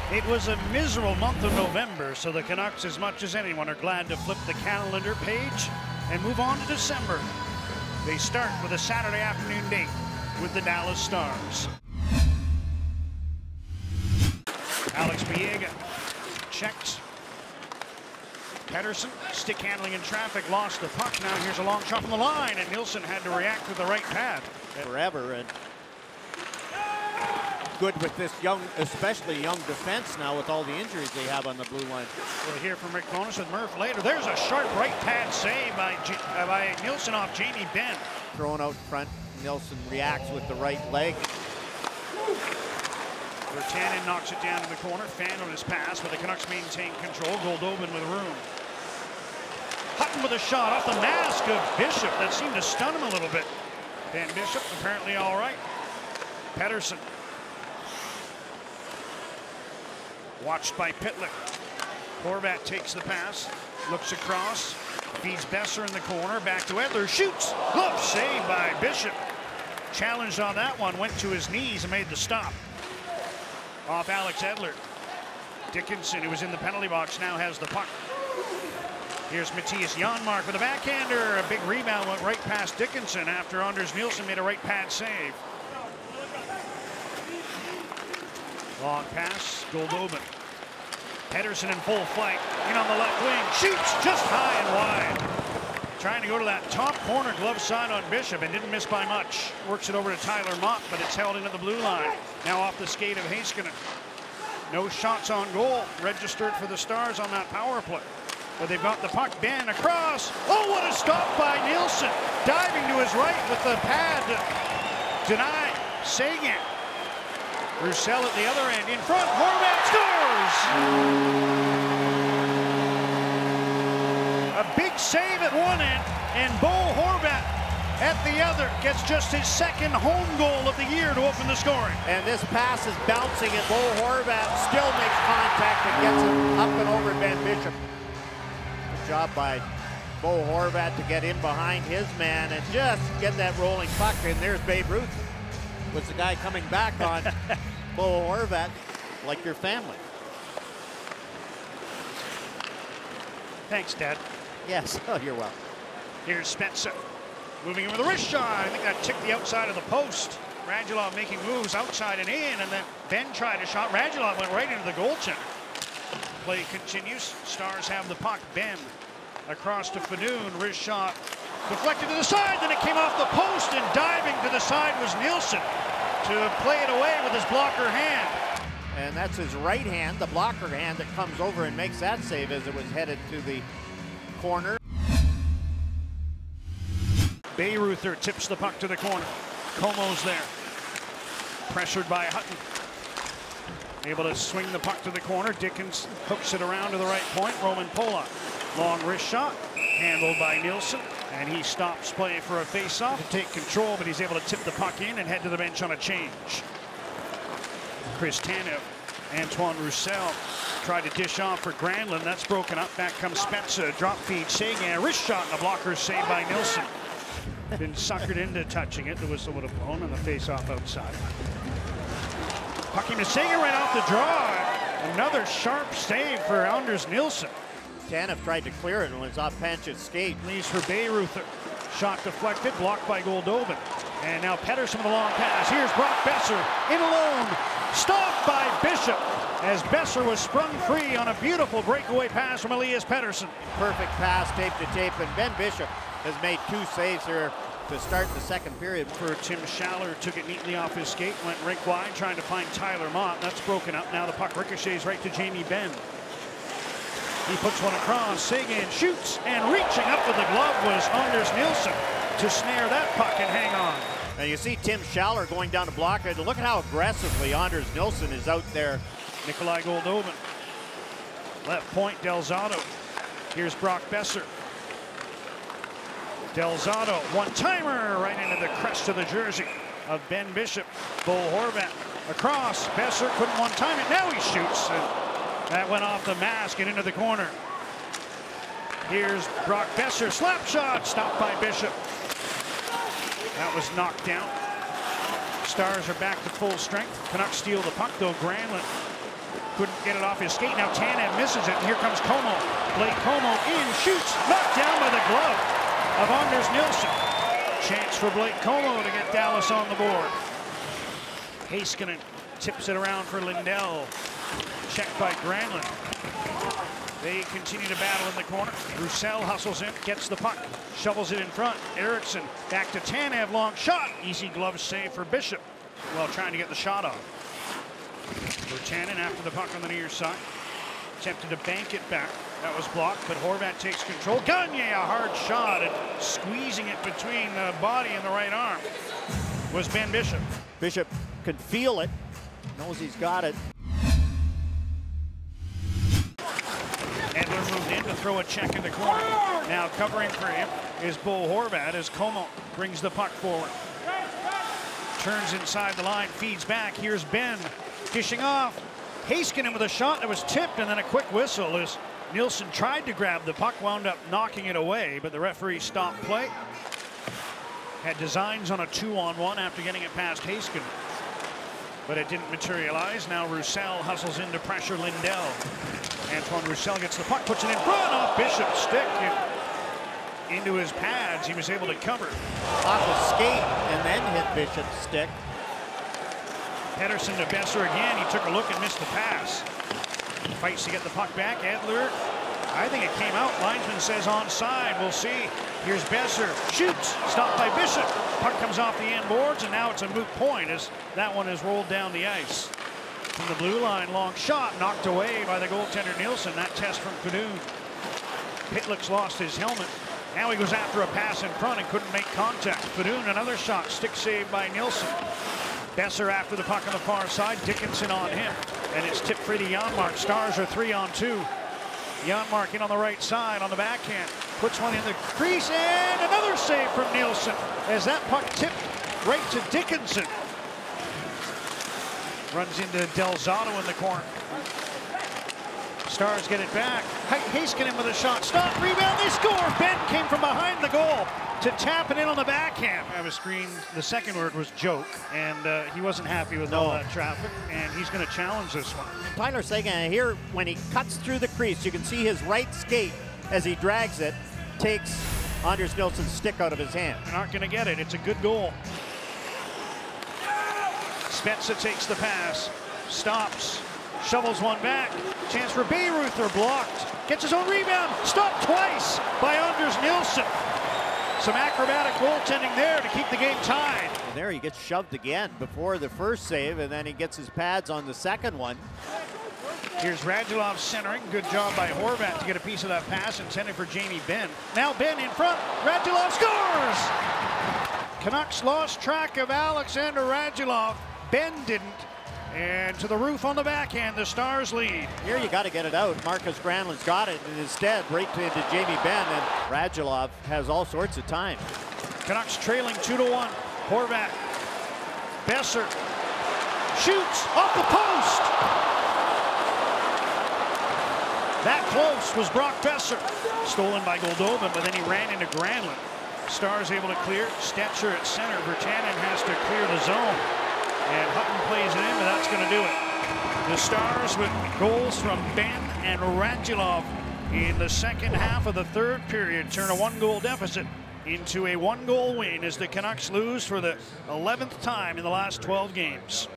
It was a miserable month of November, so the Canucks, as much as anyone, are glad to flip the calendar page and move on to December. They start with a Saturday afternoon date with the Dallas Stars. Alex Biega checks. Pettersson, stick handling in traffic, lost the puck. Now here's a long shot from the line, and Nilsson had to react with the right pad. Forever, and good with this young, especially young defense now with all the injuries they have on the blue line. We'll hear from Rick Bowness with Murph later. There's a sharp right pad save by Nilsson off Jamie Benn. Thrown out front, Nilsson reacts with the right leg. Virtanen knocks it down in the corner. Fan on his pass, but the Canucks maintain control. Goldobin with room. Hutton with a shot off the mask of Bishop. That seemed to stun him a little bit. Dan Bishop apparently all right. Pettersson. Watched by Pitlick. Horvat takes the pass. Looks across. Feeds Besser in the corner. Back to Edler. Shoots. Glove saved by Bishop. Challenged on that one. Went to his knees and made the stop. Off Alex Edler. Dickinson, who was in the penalty box, now has the puck. Here's Matthias Janmark with a backhander. A big rebound went right past Dickinson after Anders Nilsson made a right pad save. Long pass, Goldobin. Pettersson in full flight. In on the left wing. Shoots just high and wide. Trying to go to that top corner glove side on Bishop and didn't miss by much. Works it over to Tyler Mott, but it's held into the blue line. Now off the skate of Heiskanen. No shots on goal registered for the Stars on that power play. But they've got the puck. Benn across. Oh, what a stop by Nilsson. Diving to his right with the pad to deny Seguin. Roussel at the other end. In front. Horvat scores! A big save at one end, and Bo Horvat at the other gets just his second home goal of the year to open the scoring. And this pass is bouncing, and Bo Horvat still makes contact and gets it up and over Ben Bishop. Good job by Bo Horvat to get in behind his man and just get that rolling puck. And there's Babe Ruth. Was the guy coming back on Bo Horvat, like your family. Thanks, Dad. Yes, oh, you're welcome. Here's Spencer. Moving in with a wrist shot. I think that ticked the outside of the post. Radulov making moves outside and in, and then Benn tried a shot. Radulov went right into the goaltender. Play continues. Stars have the puck. Benn across to Fadoon. Wrist shot. Deflected to the side, then it came off the post, and diving to the side was Nilsson to play it away with his blocker hand. And that's his right hand, the blocker hand, that comes over and makes that save as it was headed to the corner. Bayreuther tips the puck to the corner. Como's there. Pressured by Hutton. Able to swing the puck to the corner. Dickens hooks it around to the right point. Roman Polak. Long wrist shot. Handled by Nilsson. And he stops play for a face-off to take control, but he's able to tip the puck in and head to the bench on a change. Chris Tanev. Antoine Roussel tried to dish off for Granlund. That's broken up. Back comes Spezza. Drop feed. Seguin. Wrist shot and a blocker saved by Nilsson. Been suckered into touching it. The whistle would have blown on the face-off outside. Pucking to Seguin right off the draw. Another sharp save for Anders Nilsson. Tanev tried to clear it and was off Panch's skate. Leaves for Bayreuther. Shot deflected. Blocked by Goldobin. And now Pettersson with a long pass. Here's Brock Besser in alone. Stopped by Bishop as Besser was sprung free on a beautiful breakaway pass from Elias Pettersson. Perfect pass, tape to tape, and Ben Bishop has made 2 saves here to start the second period. For Tim Schaller, took it neatly off his skate, went rink wide, trying to find Tyler Mott. That's broken up. Now the puck ricochets right to Jamie Benn. He puts one across. Seguin shoots, and reaching up with the glove was Anders Nilsson to snare that puck and hang on. And you see Tim Schaller going down to block it. Look at how aggressively Anders Nilsson is out there. Nikolai Goldobin. Left point, Delzato. Here's Brock Besser. Delzato, one-timer right into the crest of the jersey of Ben Bishop. Bo Horvat across. Besser couldn't one-time it. Now he shoots. And that went off the mask and into the corner. Here's Brock Besser. Slap shot. Stopped by Bishop. That was knocked down. Stars are back to full strength. Canucks steal the puck, though. Granlund couldn't get it off his skate. Now Tanev misses it, and here comes Como. Blake Como in, shoots, knocked down by the glove of Anders Nilsson. Chance for Blake Como to get Dallas on the board. Heiskanen tips it around for Lindell. Checked by Granlund. They continue to battle in the corner. Roussel hustles in, gets the puck, shovels it in front. Eriksson back to Tanev, long shot. Easy glove save for Bishop while trying to get the shot off. Virtanen after the puck on the near side. Attempted to bank it back. That was blocked, but Horvat takes control. Gagne, a hard shot, and squeezing it between the body and the right arm was Ben Bishop. Bishop can feel it, knows he's got it. Edler moved in to throw a check in the corner. Now covering for him is Bo Horvat as Como brings the puck forward. Turns inside the line, feeds back. Here's Ben dishing off. Heiskanen with a shot that was tipped, and then a quick whistle as Nilsson tried to grab the puck, wound up knocking it away, but the referee stopped play. Had designs on a 2-on-1 after getting it past Heiskanen, but it didn't materialize. Now Roussel hustles in to pressure Lindell. Antoine Roussel gets the puck, puts it in front off Bishop's stick into his pads. He was able to cover. Off the skate and then hit Bishop's stick. Pettersson to Besser again. He took a look and missed the pass. Fights to get the puck back. Edler, I think it came out. Linesman says onside. We'll see. Here's Besser. Shoots. Stopped by Bishop. Puck comes off the end boards, and now it's a moot point as that one is rolled down the ice. From the blue line, long shot. Knocked away by the goaltender Nilsson. That test from Kudun. Pitlick's lost his helmet. Now he goes after a pass in front and couldn't make contact. Kudun, another shot. Stick saved by Nilsson. Besser after the puck on the far side. Dickinson on him. And it's tipped free to Janmark. Stars are 3-on-2. Janmark in on the right side on the backhand. Puts one in the crease, and another save from Nilsson as that puck tipped right to Dickinson. Runs into Delzato in the corner. Stars get it back. Heiskanen with a shot. Stop, rebound, they score! Ben came from behind the goal to tap it in on the backhand. I have a screen. The second word was joke, and he wasn't happy with all that traffic, and he's going to challenge this one. Tyler Seguin here, when he cuts through the crease, you can see his right skate as he drags it, takes Anders Nilsson's stick out of his hand. They're not going to get it. It's a good goal. Spezza takes the pass, stops, shovels one back. Chance for Bayreuther, blocked. Gets his own rebound, stopped twice by Anders Nilsson. Some acrobatic goaltending there to keep the game tied. And there he gets shoved again before the first save, and then he gets his pads on the second one. Here's Radulov centering. Good job by Horvat to get a piece of that pass intended for Jamie Benn. Now Benn in front. Radulov scores! Canucks lost track of Alexander Radulov. Benn didn't. And to the roof on the backhand, the Stars lead. Here you got to get it out. Marcus Granlund's got it, and instead right into Jamie Benn, and Radulov has all sorts of time. Canucks trailing 2-1. Horvat. Besser shoots off the post. That close was Brock Besser. Stolen by Goldobin, but then he ran into Granlund. Stars able to clear. Stetcher at center. Virtanen has to clear the zone. And Hutton plays it in, but that's going to do it. The Stars with goals from Ben and Radulov in the second half of the third period turn a one-goal deficit into a one-goal win as the Canucks lose for the 11th time in the last 12 games.